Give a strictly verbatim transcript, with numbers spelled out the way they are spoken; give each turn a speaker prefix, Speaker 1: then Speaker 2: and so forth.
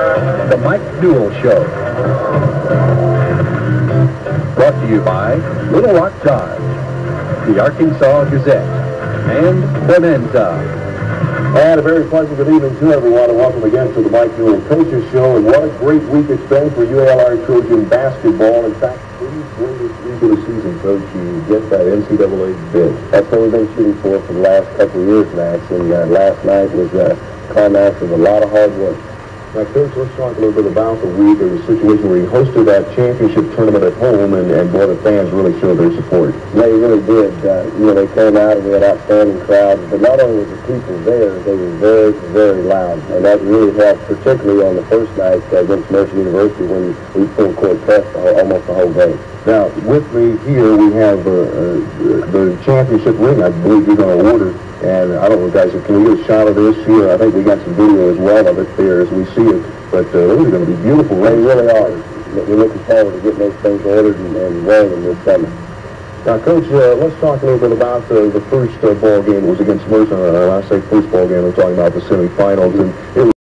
Speaker 1: The Mike Newell Show. Brought to you by Little Rock Dodge, the Arkansas Gazette, and Bonanza.
Speaker 2: And a very pleasant good evening to everyone, and welcome again to the Mike Newell Coaches Show. And what a great week it's been for U A L R Trojan basketball. In fact, please win this week of the season, Coach. You get that N C double A bid. That's what we've been shooting for for the last couple of years, Max. And uh, last night was a climax of a lot of hard work. Now, Coach, let's talk a little bit about the week. There was a situation where you hosted that championship tournament at home, and, and boy, the fans really showed their support. Yeah, they really did. Uh, you know, they came out and we had outstanding crowds, but not only was the people there, they were very, very loud, and that really helped, particularly on the first night uh, against Mercer University when we full court pressed almost the whole game. Now, with me here, we have uh, uh, the championship ring, I believe you're going to order. And I don't know, guys, can we get a shot of this here? I think we got some video as well of it there as we see it. But uh, those are going to be beautiful. They really are. We're looking forward to getting those things ordered and, and wearing them this summer. Now, Coach, uh, let's talk a little bit about uh, the first uh, ball game. It was against Mercer. Uh, when I say first ball game, we're talking about the semifinals. And it was